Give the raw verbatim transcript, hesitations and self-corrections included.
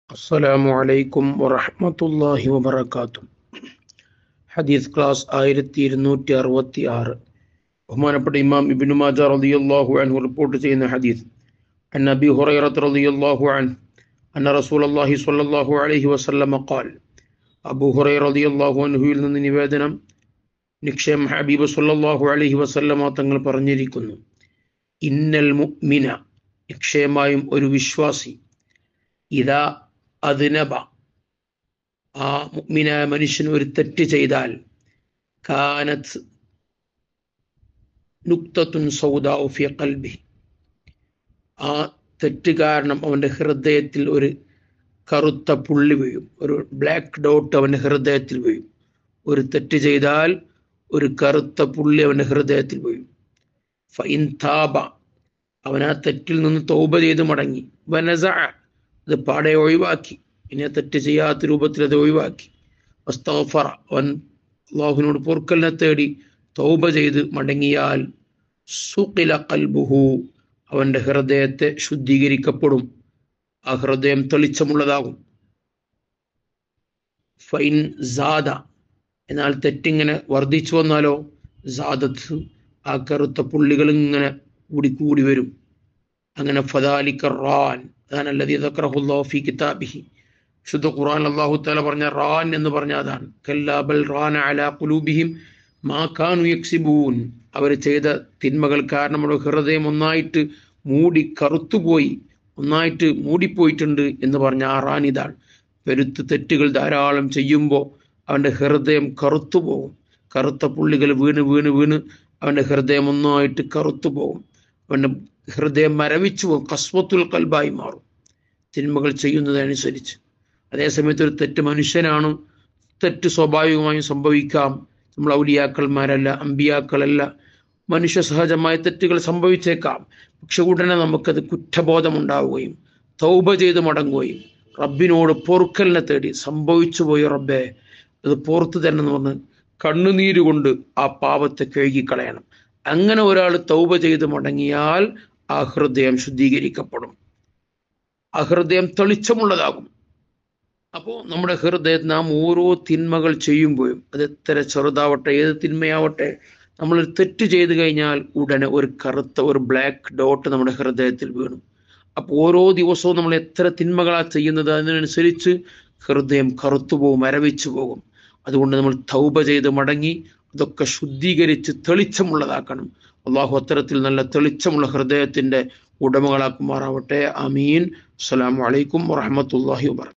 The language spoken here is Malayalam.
അസ്സലാമു അലൈക്കും വറഹ്മത്തുള്ളാഹി വബറകാതുഹു. ഹദീസ് ക്ലാസ് ആയിരത്തി ഇരുന്നൂറ്റി അറുപത്തി ആറ്. ബഹുമാനപ്പെട്ട ഇമാം ഇബ്നു മാജ റളിയല്ലാഹു അൻഹു റിപ്പോർട്ട് ചെയ്യുന്ന ഹദീസ്. അൻ അബീ ഹുറൈറ റളിയല്ലാഹു അൻഹു അന്ന റസൂലുള്ളാഹി സ്വല്ലല്ലാഹു അലൈഹി വസല്ലം ഖാൽ. അബൂ ഹുറൈറ റളിയല്ലാഹു അൻഹുവിൽ നിന്ന് നിവേദനം, നിക്ഷേം ഹബീബ് സ്വല്ലല്ലാഹു അലൈഹി വസല്ലം തങ്ങൾ പറഞ്ഞിരിക്കുന്നു, ഇന്നൽ മുഅ്മിന, നിക്ഷേമായും ഒരു വിശ്വാസി, ഇദാ അദ്നബ, ആ മുഅ്മിനായ മനുഷ്യൻ ഒരു തെറ്റ് ചെയ്താൽ, കാനത് നുക്തത്തുൻ സൗദാഉ ഫീ ഖൽബി, ആ തെറ്റ് കാരണം അവൻ്റെ ഹൃദയത്തിൽ ഒരു കറുത്ത പുള്ളി വീഴും, ഒരു ബ്ലാക്ക് ഡോട്ട് അവൻ്റെ ഹൃദയത്തിൽ വീഴും. ഒരു തെറ്റ് ചെയ്താൽ ഒരു കറുത്ത പുള്ളി അവൻ്റെ ഹൃദയത്തിൽ വീഴും. ഫഇൻ താബ, അവൻ ആ തെറ്റിൽ നിന്ന് തൗബ ചെയ്ത് മടങ്ങി, വനസഅ, അത് പാടെ ഒഴിവാക്കി, ഇനി തെറ്റ് ചെയ്യാത്ത രൂപത്തിൽ അത് ഒഴിവാക്കി, വസ്തഗ്ഫറ, അവൻ അല്ലാഹുവിനോട് പൊറുക്കലിനെ തേടി തൗബ ചെയ്ത് മടങ്ങിയാൽ, സുഖില ഖൽബുഹു, അവൻ്റെ ഹൃദയത്തെ ശുദ്ധീകരിക്കപ്പെടും, ആ ഹൃദയം തെളിച്ചമുള്ളതാകും. ഫൈൻ സാദ, എന്നാൽ തെറ്റിങ്ങനെ വർദ്ധിച്ചു വന്നാലോ, സാദത്ത്, ആ കറുത്ത പുള്ളികൾ ഇങ്ങനെ കൂടി കൂടി വരും. അങ്ങനെ ഫദാലിക റാൻ, അതാണ് അല്ലദീ ദക്കറഹുല്ലാഹു ഫീ കിതാബിഹി, ശുദ്ധ ഖുർആൻ അല്ലാഹു തആല പറഞ്ഞ റാൻ എന്ന് പറഞ്ഞ അതാണ്. കല്ലാ ബൽ റാന അലാ ഖുലൂബിഹിം മാ കാനൂ യക്സിബൂൻ, അവർ ചെയ്ത തിന്മകൾ കാരണം അവരുടെ ഹൃദയം ഒന്നായിട്ട് മൂടി കറുത്തുപോയി, ഒന്നായിട്ട് മൂടിപ്പോയിട്ടുണ്ട് എന്ന് പറഞ്ഞ ആ റാൻ ഇതാണ്. പെരുത്ത് തെറ്റുകൾ ധാരാളം ചെയ്യുമ്പോൾ അവൻ്റെ ഹൃദയം കറുത്തു പോകും, കറുത്ത പുള്ളികൾ വീണ് വീണ് വീണ് അവൻ്റെ ഹൃദയം ഒന്നായിട്ട് കറുത്തു പോകും, അവൻ്റെ ഹൃദയം മരവിച്ചു പോകും, കസ്വത്തുൽ ഖൽബായി മാറും തിന്മകൾ ചെയ്യുന്നതനുസരിച്ച്. അതേസമയത്ത് ഒരു തെറ്റ് മനുഷ്യനാണ്, തെറ്റ് സ്വാഭാവികമായും സംഭവിക്കാം. നമ്മൾ ഔലിയാക്കന്മാരല്ല, അമ്പിയാക്കളല്ല, മനുഷ്യ സഹജമായ തെറ്റുകൾ സംഭവിച്ചേക്കാം. പക്ഷെ ഉടനെ നമുക്കത് കുറ്റബോധം ഉണ്ടാവുകയും തൗബ ചെയ്ത് മടങ്ങുകയും റബ്ബിനോട് പൊറുക്കലിനെ തേടി, സംഭവിച്ചു പോയി റബ്ബേ അത് പുറത്തു തന്നെ എന്ന് പറഞ്ഞ് കണ്ണുനീരുകൊണ്ട് ആ പാപത്തെ കഴുകിക്കളയണം. അങ്ങനെ ഒരാൾ തൗബ ചെയ്ത് മടങ്ങിയാൽ ആ ഹൃദയം ശുദ്ധീകരിക്കപ്പെടും, ആ ഹൃദയം തെളിച്ചമുള്ളതാകും. അപ്പോൾ നമ്മുടെ ഹൃദയം നാം ഓരോ തിന്മകൾ ചെയ്യുമ്പോഴും, അത് എത്ര ചെറുതാവട്ടെ, ഏത് തിന്മയാവട്ടെ, നമ്മൾ തെറ്റ് ചെയ്ത് കഴിഞ്ഞാൽ ഉടനെ ഒരു കറുത്ത ഒരു ബ്ലാക്ക് ഡോട്ട് നമ്മുടെ ഹൃദയത്തിൽ വീണു. അപ്പോൾ ഓരോ ദിവസവും നമ്മൾ എത്ര തിന്മകളാണ് ചെയ്യുന്നത്, അതിനനുസരിച്ച് ഹൃദയം കറുത്തുപോകും, മരവിച്ചു പോകും. അതുകൊണ്ട് നമ്മൾ തൗബ ചെയ്ത് മടങ്ങി അതൊക്കെ ശുദ്ധീകരിച്ച് തെളിച്ചമുള്ളതാക്കണം. അള്ളാഹു അത്തരത്തിൽ നല്ല തെളിച്ചമുള്ള ഹൃദയത്തിൻ്റെ ഉടമകളാക്കുമാറാവട്ടെ. ആമീൻ. അസ്സലാമു അലൈക്കും വറഹ്മത്തുള്ളാഹി വബറകാതുഹു.